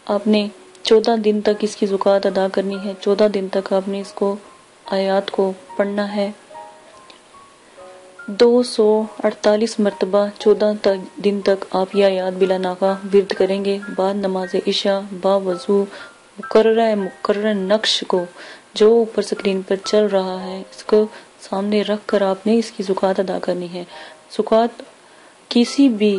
آپ نے 14 دن تک اس کی زکوٰۃ ادا کرنی ہے۔ 14 دن تک آپ نے اس کو آیات کو پڑھنا ہے۔ 248 مرتبہ 14 دن تک آپ یہ آیات بلا ناغہ ورد کریں گے۔ بعد نماز عشاء با وضو مقرر نقش کو جو اوپر سکرین پر چل رہا ہے اس کو سامنے رکھ کر آپ نے اس کی زکوٰۃ ادا کرنی ہے۔ زکوٰۃ کسی بھی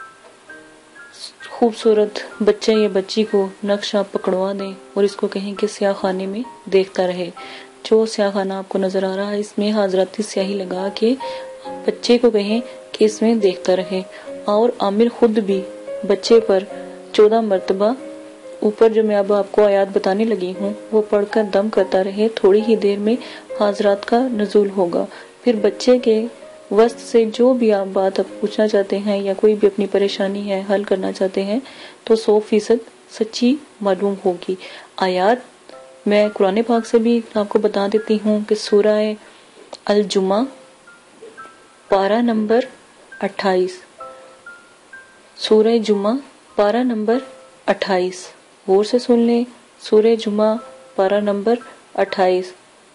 خوبصورت بچے یا بچی کو نقش آپ پکڑوا دیں اور اس کو کہیں کہ سیاہ خانے میں دیکھتا رہے۔ جو سیاہ خانہ آپ کو نظر آ رہا ہے اس میں حضراتی سیاہی لگا کے بچے کو کہیں کہ اس میں دیکھتا رہے، اور عامل خود بھی بچے پر 14 مرتبہ اوپر جو میں اب آپ کو آیات بتانے لگی ہوں وہ پڑھ کر دم کرتا رہے۔ تھوڑی ہی دیر میں حضرات کا نزول ہوگا۔ پھر بچے کے وسط سے جو بھی آپ بات پوچھنا چاہتے ہیں یا کوئی بھی اپنی پریشانی ہے حل کرنا چاہتے ہیں تو 100% سچی معلوم ہوگی۔ آیات میں قرآن پاک سے بھی آپ کو بتا دیتی ہوں کہ سورہ الجمعہ پارہ نمبر 28، سورہ جمعہ پارہ نمبر 28، غور سے سن لیں۔ سورہ جمعہ پارہ نمبر 28،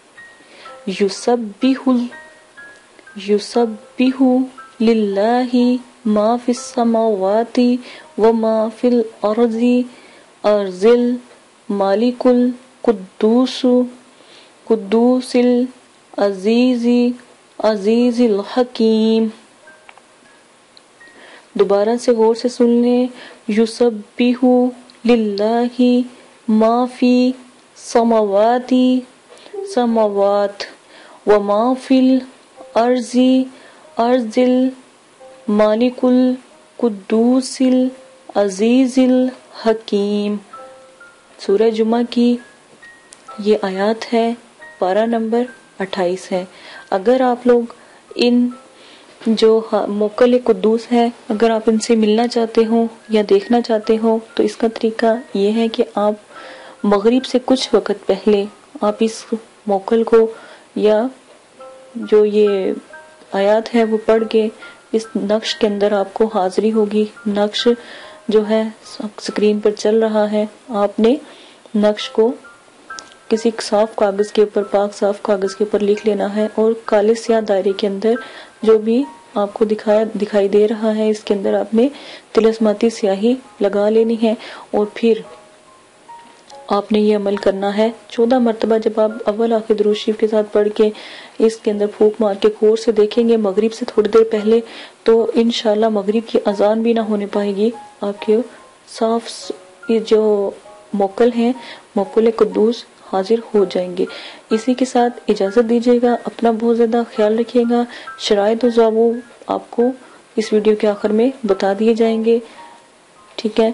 یسبح للہ ما فی السماوات وما فی الارض الملک القدوس العزیز الحکیم۔ دوبارہ سے غور سے سن لیں۔ یسبح للہ ما فی السماوات وما فی الارض الملک القدوس العزیز الحکیم۔ سورہ جمعہ کی یہ آیات ہے، پارہ نمبر 28 ہے۔ اگر آپ لوگ ان جو موکل قدوس ہے اگر آپ ان سے ملنا چاہتے ہو یا دیکھنا چاہتے ہو تو اس کا طریقہ یہ ہے کہ آپ مغرب سے کچھ وقت پہلے آپ اس موکل کو یا جو یہ آیات ہے وہ پڑھ کے اس نقش کے اندر آپ کو حاضری ہوگی۔ نقش جو ہے سکرین پر چل رہا ہے، آپ نے نقش کو کسی صاف کاغذ کے اوپر، پاک صاف کاغذ کے اوپر لکھ لینا ہے، اور کالے سیاہ دائرے کے اندر جو بھی آپ کو دکھائی دے رہا ہے اس کے اندر آپ نے طلسماتی سیاہی لگا لینی ہے، اور پھر آپ نے یہ عمل کرنا ہے 14 مرتبہ۔ جب آپ اول آخر درود شریف کے ساتھ پڑھ کے اس کے اندر پھونک مار کے غور سے دیکھیں گے مغرب سے تھوڑی دیر پہلے، تو انشاءاللہ مغرب کی اذان بھی نہ ہونے پائے گی، آپ کے صاف جو موکل ہیں موکل قدوس حاضر ہو جائیں گے۔ اسی کے ساتھ اجازت دیجیے گا، اپنا بہت زیادہ خیال رکھیے گا۔ شرائط و ضوابط آپ کو اس ویڈیو کے آخر میں بتا دیے جائیں گے، ٹھیک ہے۔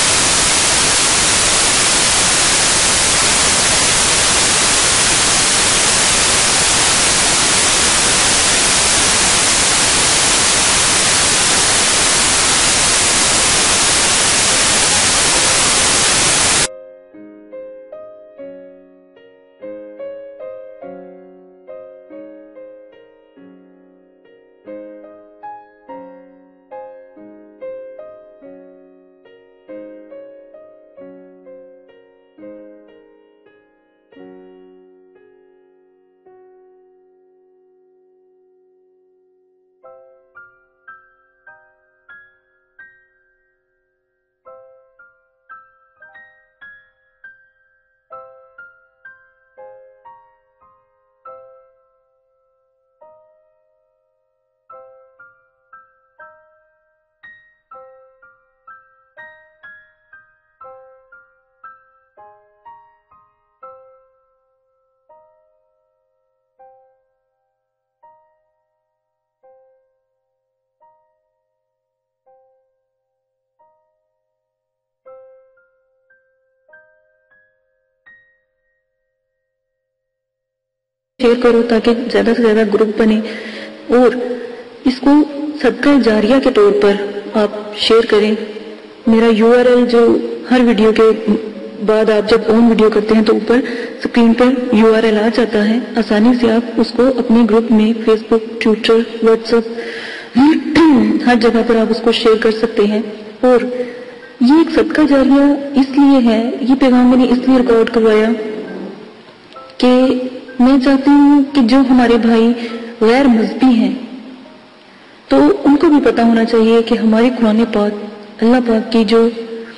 شیئر کرو تاکہ زیادہ سے زیادہ گروپ بنے، اور اس کو صدقہ جاریہ کے طور پر آپ شیئر کریں۔ میرا URL جو ہر ویڈیو کے بعد آپ جب آن ویڈیو کرتے ہیں تو اوپر سکرین پر URL آ جاتا ہے، آسانی سے آپ اس کو اپنے گروپ میں Facebook, Twitter, WhatsApp ہر جگہ پر آپ اس کو شیئر کر سکتے ہیں۔ اور یہ ایک صدقہ جاریہ اس لیے ہے، یہ پیغام میں نے اس لیے ریکارڈ کروایا کہ میں چاہتی ہوں کہ جو ہمارے بھائی غیر مذہبی ہیں تو ان کو بھی پتہ ہونا چاہیے کہ ہماری قرآن پاک، اللہ پاک کی جو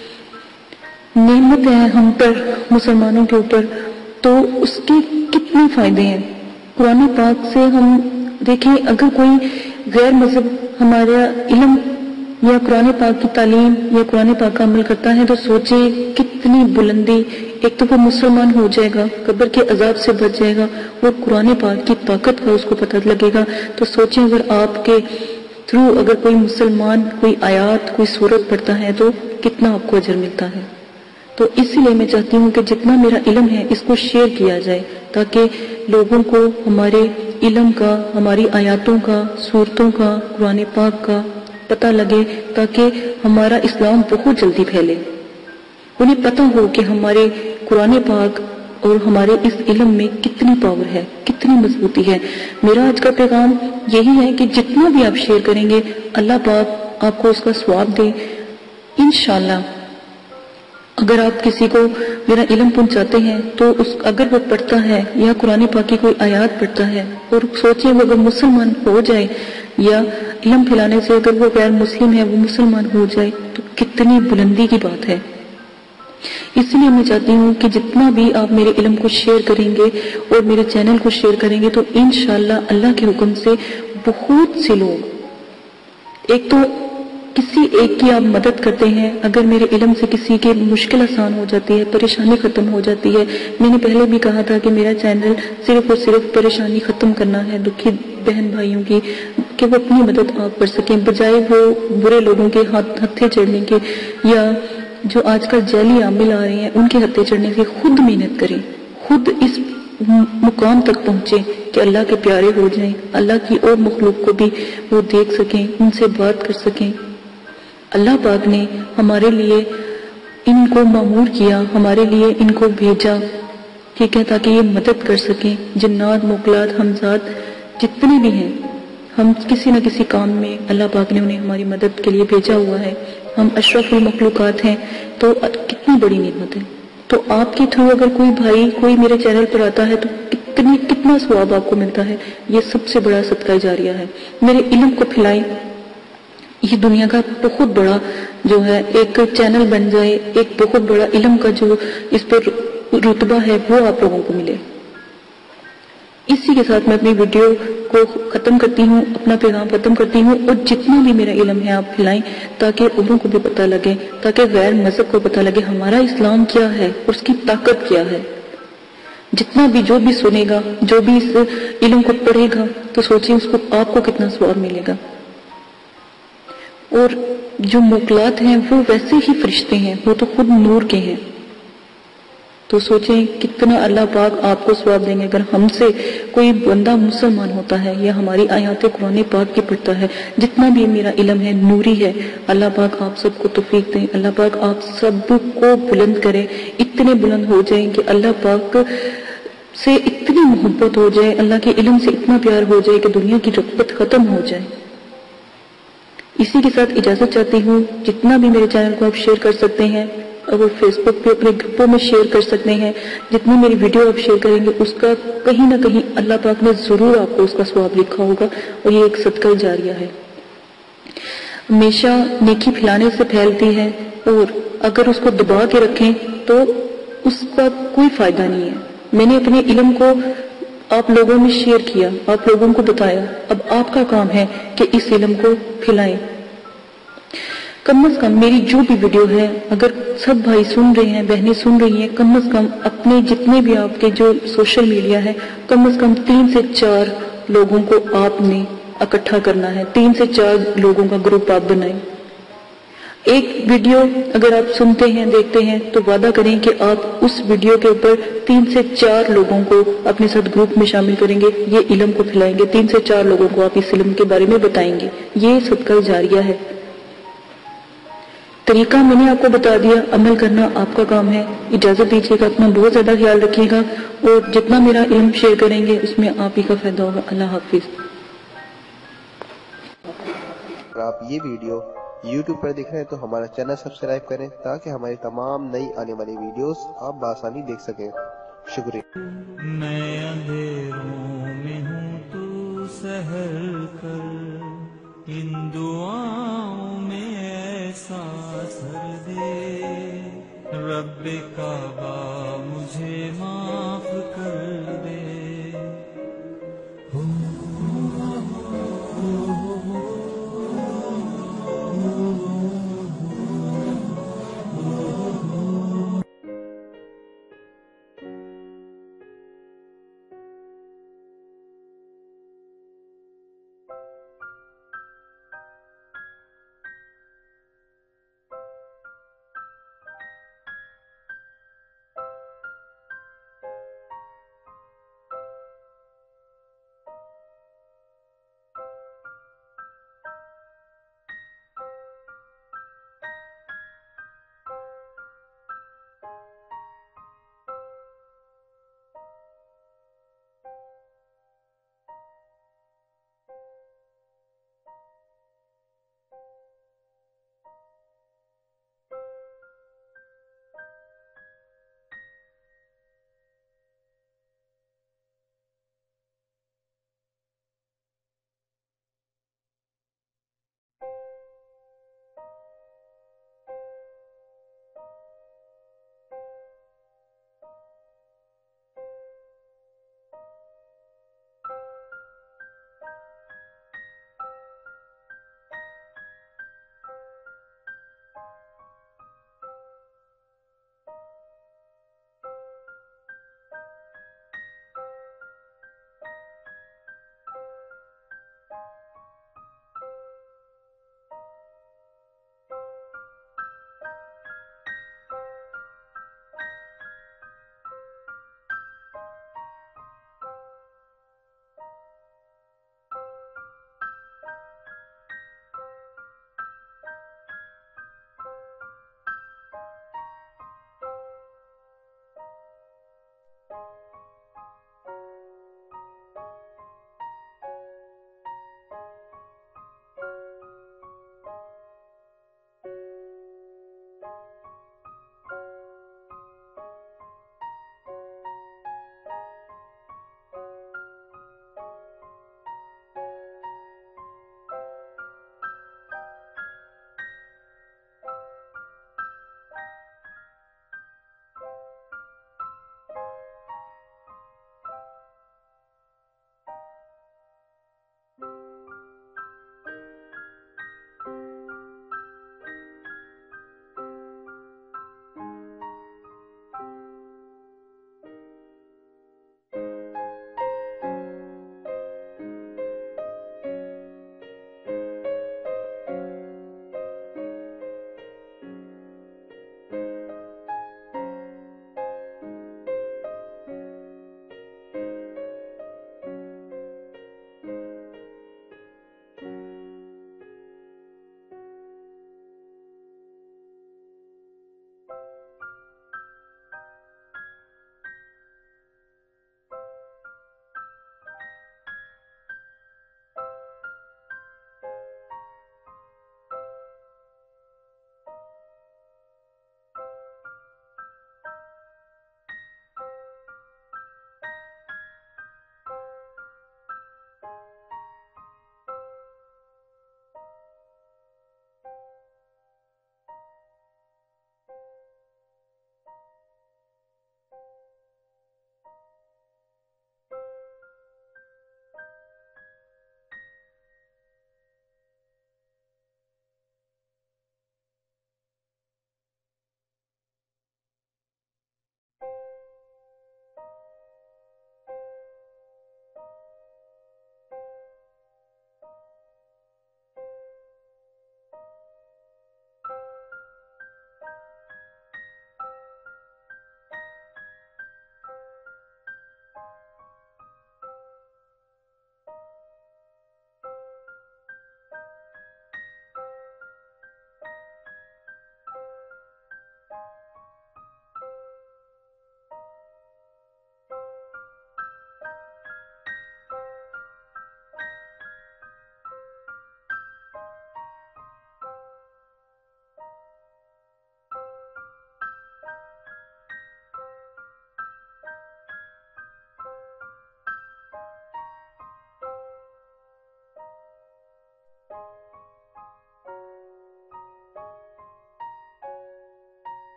نعمت ہے ہم پر مسلمانوں کے اوپر، تو اس کے کتنے فائدے ہیں۔ قرآن پاک سے ہم دیکھیں، اگر کوئی غیر مذہب ہمارا علم یا قرآن پاک کی تعلیم یا قرآن پاک کا عمل کرتا ہے تو سوچے کتنی بلندی، ایک تو وہ مسلمان ہو جائے گا، قبر کے عذاب سے بچ جائے گا، اور قرآن پاک کی طاقت کا اس کو پتہ لگے گا۔ تو سوچیں اگر آپ کے تھرو اگر کوئی مسلمان کوئی آیات کوئی سورت پڑھتا ہے تو کتنا آپ کو اجر ملتا ہے۔ تو اسی لیے میں چاہتی ہوں کہ جتنا میرا علم ہے اس کو شیئر کیا جائے تاکہ لوگوں کو ہمارے علم کا، ہماری آیاتوں کا، سورتوں کا، قرآن پاک کا پتہ لگے، تاکہ ہمارا اسلام بہت جلدی پھیلے، انہیں پتہ ہو کہ ہمارے قرآن پاک اور ہمارے اس علم میں کتنی پاور ہے، کتنی مضبوطی ہے۔ میرا آج کا پیغام یہی ہے کہ جتنا بھی آپ شیئر کریں گے اللہ پاک آپ کو اس کا ثواب دے انشاءاللہ۔ اگر آپ کسی کو میرا علم پہنچاتے ہیں تو اگر وہ پڑھتا ہے یا قرآن پاک کی کوئی آیات پڑھتا ہے اور سوچیں وہ اگر مسلمان ہو جائے، یا علم پھیلانے سے اگر وہ غیر مسلم ہے وہ مسلمان ہو جائے، تو کتنی بلندی کی بات ہے۔ اس لیے میں چاہتی ہوں کہ جتنا بھی آپ میرے علم کو شیئر کریں گے اور میرے چینل کو شیئر کریں گے تو انشاءاللہ اللہ کے حکم سے بہت سے لوگ، ایک تو کسی ایک کی آپ مدد کرتے ہیں، اگر میرے علم سے کسی کی مشکل آسان ہو جاتی ہے، پریشانی ختم ہو جاتی ہے۔ میں نے پہلے بھی کہا تھا کہ میرا چینل صرف اور صرف پریشانی ختم کرنا ہے دکھی بہن بھائیوں کی، کہ وہ اپنی مدد آپ کر سکیں، بجائے وہ برے لوگوں کے ہتھے چڑھنے کے، یا جو آج کل جعلی عامل آ رہے ہیں ان کے ہتھے چڑھنے سے خود محنت کریں، خود اس مقام تک پہنچیں کہ اللہ کے پیارے ہو جائیں، اللہ کی اور مخلوق کو بھی وہ دیکھ سکیں، ان سے بات کر سکیں۔ اللہ پاک نے ہمارے لیے ان کو معمور کیا، ہمارے لیے ان کو بھیجا، ٹھیک ہے، تاکہ یہ مدد کر سکیں۔ جنات، موکلات، ہمزاد جتنے بھی ہیں، ہم کسی نہ کسی کام میں اللہ پاک نے انہیں ہماری مدد کے لیے بھیجا ہوا ہے، ہم اشرف المخلوقات ہیں، تو کتنی بڑی نعمت ہے۔ تو آپ کے تھرو اگر کوئی بھائی کوئی میرے چینل پر آتا ہے تو کتنا ثواب آپ کو ملتا ہے، یہ سب سے بڑا صدقہ جاریہ ہے۔ میرے علم کو پھیلائیں، یہ دنیا کا بہت بڑا جو ہے ایک چینل بن جائے، ایک بہت بڑا علم کا جو اس پر رتبہ ہے وہ آپ لوگوں کو ملے۔ اسی کے ساتھ میں اپنی ویڈیو کو ختم کرتی ہوں، اپنا پیغام ختم کرتی ہوں، اور جتنا بھی میرا علم ہے آپ پھیلائیں تاکہ اوروں کو بھی پتہ لگے، تاکہ غیر مذہب کو پتہ لگے ہمارا اسلام کیا ہے اور اس کی طاقت کیا ہے۔ جتنا بھی جو بھی سنے گا، جو بھی اس علم کو پڑھے گا تو سوچیں اس کو آپ کو کتنا ثواب ملے گا۔ اور جو موکلات ہیں وہ ویسے ہی فرشتے ہیں، وہ تو خود نور کے ہیں، تو سوچیں کتنا اللہ پاک آپ کو ثواب دیں گے اگر ہم سے کوئی بندہ مسلمان ہوتا ہے یا ہماری آیات قرآن پاک کی پڑھتا ہے۔ جتنا بھی میرا علم ہے نوری ہے، اللہ پاک آپ سب کو توفیق دیں، اللہ پاک آپ سب کو بلند کرے، اتنے بلند ہو جائیں کہ اللہ پاک سے اتنی محبت ہو جائے، اللہ کے علم سے اتنا پیار ہو جائے کہ دنیا کی رغبت ختم ہو جائے۔ اسی کے ساتھ اجازت چاہتی ہوں، جتنا بھی میرے چینل کو آپ شیئر کر سکتے ہیں، اور فیس بک پہ اپنے گروپوں میں شیئر کر سکتے ہیں، جتنی میری ویڈیو آپ شیئر کریں گے اس کا کہیں نہ کہیں اللہ پاک نے ضرور آپ کو اس کا ثواب لکھا ہوگا، اور یہ ایک صدقہ جاریہ ہے۔ ہمیشہ نیکی پھیلانے سے پھیلتی ہے، اور اگر اس کو دبا کے رکھیں تو اس کا کوئی فائدہ نہیں ہے۔ میں نے اپنے علم کو آپ لوگوں میں شیئر کیا، آپ لوگوں کو بتایا، اب آپ کا کام ہے کہ اس علم کو پھیلائیں۔ کم از کم میری جو بھی ویڈیو ہے اگر سب بھائی سن رہے ہیں، بہنیں سن رہی ہیں، کم از کم اپنے جتنے بھی آپ کے جو سوشل میڈیا ہے کم از کم 3 سے 4 لوگوں کو آپ نے اکٹھا کرنا ہے، 3 سے 4 لوگوں کا گروپ آپ بنائیں۔ ایک ویڈیو اگر آپ سنتے ہیں دیکھتے ہیں تو وعدہ کریں کہ آپ اس ویڈیو کے اوپر 3 سے 4 لوگوں کو اپنے ساتھ گروپ میں شامل کریں گے، یہ علم کو پھیلائیں گے، 3 سے 4 لوگوں کو آپ اس علم کے بارے میں بتائیں گے، یہ صدقہ جاریہ ہے۔ طریقہ میں نے آپ کو بتا دیا، عمل کرنا آپ کا کام ہے۔ اجازت دیجیے گا، اپنا بہت زیادہ خیال رکھیے گا، اور جتنا میرا علم شیئر کریں گے اس میں آپ ہی کا فائدہ ہوگا۔ اللہ حافظ۔ اگر آپ یہ ویڈیو YouTube پر دیکھ رہے ہیں تو ہمارا چینل سبسکرائب کریں تاکہ ہماری تمام نئی آنے والی ویڈیوز آپ بآسانی دیکھ سکیں۔ شکریہ۔ میں اندھیروں میں ہوں تو سحر کر، ان دعاؤں میں ایسا اثر دے، رب کعبہ مجھے معاف کر دے۔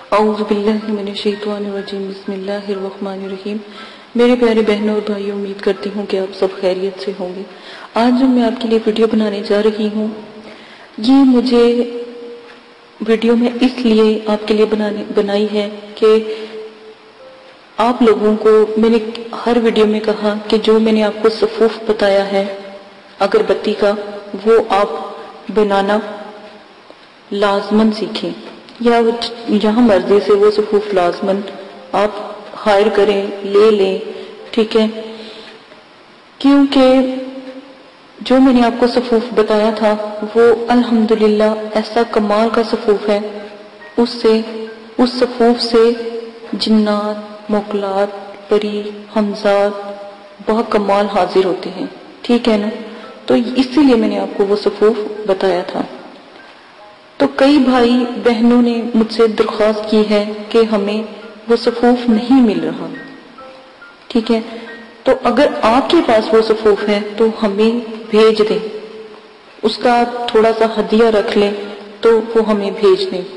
اعوذ باللہ من الشیطان الرجیم، بسم اللہ الرحمن الرحیم۔ میرے پیارے بہنوں اور بھائیوں، امید کرتی ہوں کہ آپ سب خیریت سے ہوں گے۔ آج جو میں آپ کے لیے ویڈیو بنانے جا رہی ہوں، یہ مجھے ویڈیو میں اس لیے آپ کے لیے بنائی ہے کہ آپ لوگوں کو میں نے ہر ویڈیو میں کہا کہ جو میں نے آپ کو صفوف بتایا ہے اگربتی کا، وہ آپ بنانا لازماً سیکھیں، یا جہاں مرضی سے وہ صفوف لازماً آپ ہائر کریں، لے لیں، ٹھیک ہے؟ کیونکہ جو میں نے آپ کو صفوف بتایا تھا وہ الحمدللہ ایسا کمال کا صفوف ہے، اس صفوف سے جنات، موکلات، پری، ہمزاد بہت کمال حاضر ہوتے ہیں، ٹھیک ہے نا؟ تو اسی لیے میں نے آپ کو وہ صفوف بتایا تھا۔ تو کئی بھائی بہنوں نے مجھ سے درخواست کی ہے کہ ہمیں وہ صفوف نہیں مل رہا، ٹھیک ہے؟ تو اگر آپ کے پاس وہ صفوف ہے تو ہمیں بھیج دیں، اس کا آپ تھوڑا سا ہدیہ رکھ لیں تو وہ ہمیں بھیج دیں۔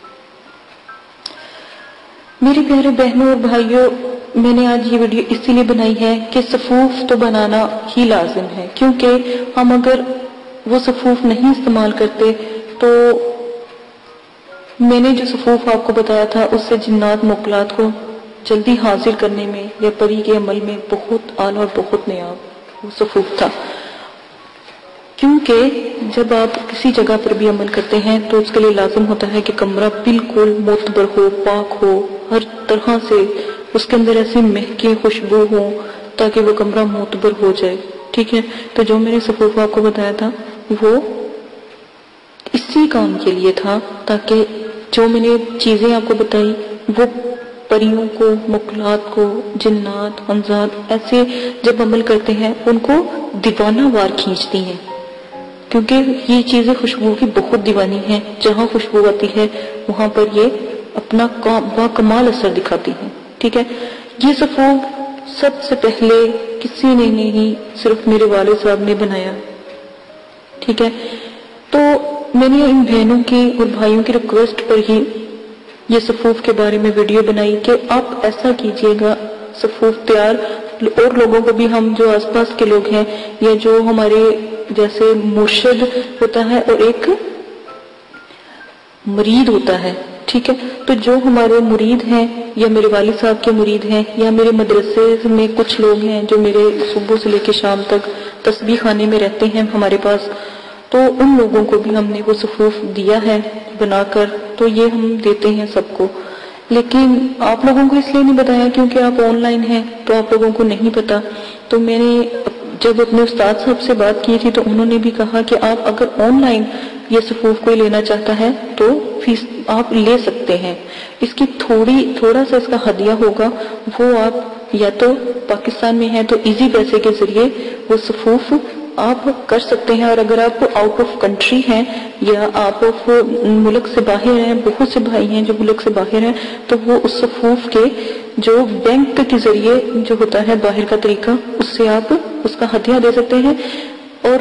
میرے پیارے بہنوں اور بھائیوں، میں نے آج یہ ویڈیو اسی لیے بنائی ہے کہ صفوف تو بنانا ہی لازم ہے، کیونکہ ہم اگر وہ صفوف نہیں استعمال کرتے تو میں نے جو صفوف آپ کو بتایا تھا اس سے جنات موکلات کو جلدی حاضر کرنے میں یا پری کے عمل میں بہت اعلیٰ اور بہت نیاب وہ صفوف تھا۔ کیونکہ جب آپ کسی جگہ پر بھی عمل کرتے ہیں تو اس کے لیے لازم ہوتا ہے کہ کمرہ بالکل معتبر ہو، پاک ہو، ہر طرح سے اس کے اندر ایسی مہکیں خوشبو ہوں تاکہ وہ کمرہ معتبر ہو جائے، ٹھیک ہے؟ تو جو میں نے صفوف آپ کو بتایا تھا وہ اسی کام کے لیے تھا، تاکہ جو میں نے چیزیں آپ کو بتائی وہ پریوں کو، موکلات کو، جنات، ہمزاد ایسے جب عمل کرتے ہیں ان کو دیوانہ وار کھینچتی ہیں، کیونکہ یہ چیزیں خوشبو کی بہت دیوانی ہیں، جہاں خوشبو آتی ہے وہاں پر یہ اپنا کمال اثر دکھاتی ہیں، ٹھیک ہے؟ یہ صفوف سب سے پہلے کسی نے نہیں، صرف میرے والد صاحب نے بنایا، ٹھیک ہے؟ تو میں نے ان بہنوں کی اور بھائیوں کی ریکویسٹ پر ہی یہ صفوف کے بارے میں ویڈیو بنائی کہ آپ ایسا کیجئے گا، صفوف تیار اور لوگوں کو بھی، ہم جو آس پاس کے لوگ ہیں یا جو ہمارے جیسے مرشد ہوتا ہے اور ایک مرید ہوتا ہے، ٹھیک ہے؟ تو جو ہمارے مرید ہیں یا میرے والد صاحب کے مرید ہیں یا میرے مدرسے میں کچھ لوگ ہیں جو میرے صبح سے لے کے شام تک تسبیح خانے میں رہتے ہیں ہمارے پاس، تو ان لوگوں کو بھی ہم نے وہ صفوف دیا ہے بنا کر، تو یہ ہم دیتے ہیں سب کو۔ لیکن آپ لوگوں کو اس لیے نہیں بتایا کیونکہ آپ آن لائن ہیں تو آپ لوگوں کو نہیں پتا۔ تو میں نے جب اپنے استاد صاحب سے بات کی تھی تو انہوں نے بھی کہا کہ آپ اگر آن لائن یہ صفوف کوئی لینا چاہتا ہے تو فیس آپ لے سکتے ہیں، اس کی تھوڑا سا اس کا ہدیہ ہوگا، وہ آپ یا تو پاکستان میں ہیں تو ایزی پیسے کے ذریعے وہ صفوف آپ کر سکتے ہیں، اور اگر آپ آؤٹ آف کنٹری ہیں یا آپ ملک سے باہر ہیں، بہت سے بھائی ہیں جو ملک سے باہر ہیں، تو وہ اس صفوف کے جو بینک کے ذریعے جو ہوتا ہے باہر کا طریقہ، اس سے آپ اس کا ہدیہ دے سکتے ہیں، اور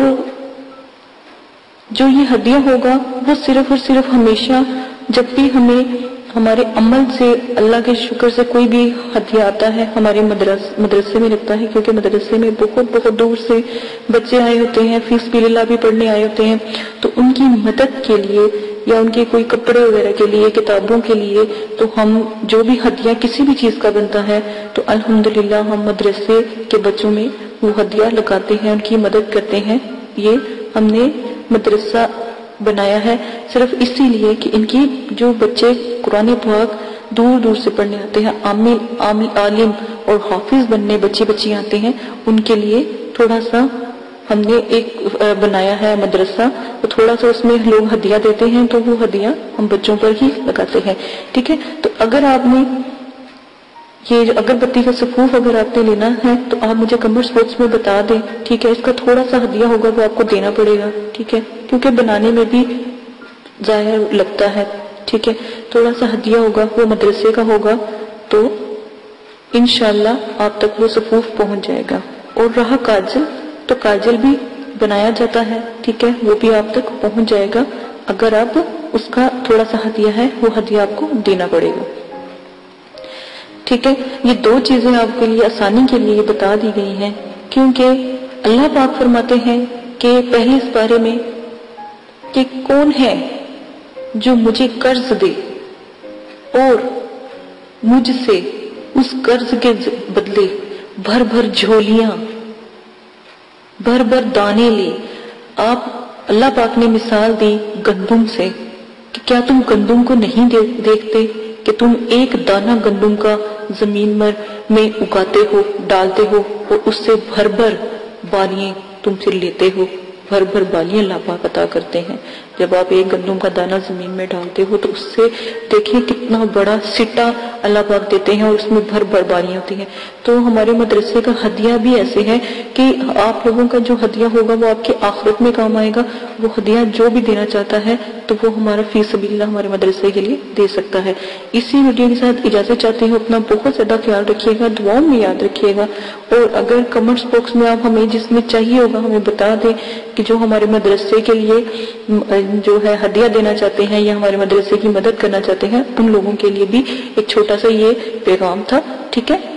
جو یہ ہدیہ ہوگا وہ صرف اور صرف ہمیشہ جب بھی ہمیں ہمارے عمل سے، اللہ کے شکر سے کوئی بھی ہدیہ آتا ہے ہمارے مدرسے میں لگتا ہے، کیونکہ مدرسے میں بہت بہت دور سے بچے آئے ہوتے ہیں، فی سبیل اللہ بھی پڑھنے آئے ہوتے ہیں، تو ان کی مدد کے لیے یا ان کے کوئی کپڑے وغیرہ کے لیے، کتابوں کے لیے، تو ہم جو بھی ہدیہ کسی بھی چیز کا بنتا ہے تو الحمدللہ ہم مدرسے کے بچوں میں وہ ہدیہ لگاتے ہیں، ان کی مدد کرتے ہیں۔ یہ ہم نے مدرسہ بنایا ہے صرف اسی لیے کہ ان کی جو بچے قرآن پاک دور دور سے پڑھنے آتے ہیں، عالم اور حافظ بننے بچیاں آتے ہیں، ان کے لیے تھوڑا سا ہم نے ایک بنایا ہے مدرسہ، تو تھوڑا سا اس میں لوگ ہدیہ دیتے ہیں تو وہ ہدیہ ہم بچوں پر ہی لگاتے ہیں، ٹھیک ہے؟ تو اگر آپ نے یہ اگربتی کا صفوف اگر آپ نے لینا ہے تو آپ مجھے کمنٹس باکس میں بتا دیں، ٹھیک ہے؟ اس کا تھوڑا سا ہدیہ ہوگا وہ آپ کو دینا پڑے گا، ٹھیک ہے؟ کیونکہ بنانے میں بھی ظاہر لگتا ہے، ٹھیک ہے؟ تھوڑا سا ہدیہ ہوگا، وہ مدرسے کا ہوگا، تو انشاءاللہ آپ تک وہ صفوف پہنچ جائے گا۔ اور رہا کاجل، تو کاجل بھی بنایا جاتا ہے، ٹھیک ہے؟ وہ بھی آپ تک پہنچ جائے گا اگر اب اس کا تھوڑا سا ہدیہ ہے وہ ہدیہ آپ کو دینا پڑے گا. ٹھیک ہے، یہ دو چیزیں آپ کے لیے آسانی کے لیے بتا دی گئی ہیں، کیونکہ اللہ پاک فرماتے ہیں کہ پہلے اس بارے میں کہ کون ہے جو مجھے قرض دے اور مجھ سے اس قرض کے بدلے بھر بھر جھولیاں، بھر بھر دانے لے. آپ اللہ پاک نے مثال دی گندم سے کہ کیا تم گندم کو نہیں دیکھتے کہ تم ایک دانہ گندم کا زمین میں اگاتے ہو، ڈالتے ہو اور اس سے بھر بھر بالیاں تم سے لیتے ہو، بھر بھر بالیاں اللہ پاک عطا کرتے ہیں. جب آپ ایک گندم کا دانہ زمین میں ڈالتے ہو تو اس سے دیکھیں کتنا بڑا سٹا اللہ پاک دیتے ہیں اور اس میں بھر بھر بالیاں ہوتی ہیں. تو ہمارے مدرسے کا ہدیہ بھی ایسے ہے کہ آپ لوگوں کا جو ہدیہ ہوگا وہ آپ کے آخرت میں کام آئے گا. وہ ہدیہ جو بھی دینا چاہتا ہے تو وہ ہمارا فی سبیل اللہ ہمارے مدرسے کے لیے دے سکتا ہے. اسی ویڈیو کے ساتھ اجازت چاہتی ہوں. اپنا بہت زیادہ خیال رکھیے گا، دعاؤں میں یاد رکھیے گا، اور اگر کمنٹس باکس میں آپ ہمیں جس میں چاہیے ہوگا ہمیں بتا دیں کہ جو ہمارے مدرسے کے لیے جو ہے ہدیہ دینا چاہتے ہیں یا ہمارے مدرسے کی مدد کرنا چاہتے ہیں، ان لوگوں کے لیے بھی ایک چھوٹا سا یہ پیغام تھا. ٹھیک ہے،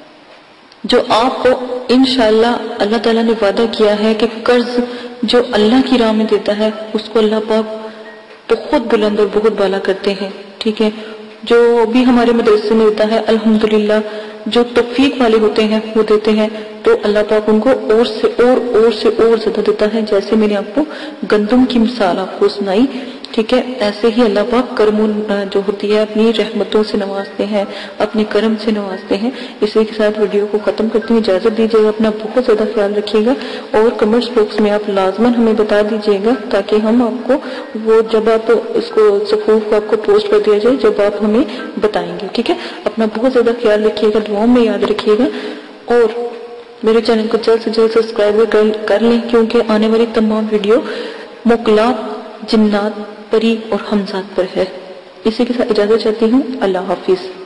جو آپ کو انشاءاللہ اللہ تعالیٰ نے وعدہ کیا ہے کہ قرض جو اللہ کی راہ میں دیتا ہے اس کو اللہ پاک بہت بلند اور بہت بالا کرتے ہیں. ٹھیک ہے، جو بھی ہمارے مدرسے میں ہوتا ہے الحمدللہ جو توفیق والے ہوتے ہیں وہ دیتے ہیں تو اللہ پاک ان کو اور سے اور زیادہ دیتا ہے. جیسے میں نے آپ کو گندم کی مثال آپ کو سنائی، ٹھیک ہے، ایسے ہی اللہ پاک کرم جو ہوتی ہے اپنی رحمتوں سے نوازتے ہیں، اپنے کرم سے نوازتے ہیں. اسی کے ساتھ ویڈیو کو ختم کرتے ہیں، اجازت دیجیے گا. اپنا بہت زیادہ خیال رکھیے گا اور کمنٹس باکس میں آپ لازماً ہمیں بتا دیجیے گا تاکہ ہم آپ کو وہ جب آپ اس کو صفوف کو آپ کو پوسٹ کر دیا جائے جب آپ ہمیں بتائیں گے. ٹھیک ہے، اپنا بہت زیادہ خیال رکھیے گا، دعاؤں میں یاد رکھیے گا، اور میرے چینل کو جلد سے جلد سبسکرائب کر لیں کیونکہ آنے والی تمام ویڈیو موکلات، جنات، پری اور حمزات پر ہے. اسی کے ساتھ اجازت چاہتی ہوں. اللہ حافظ.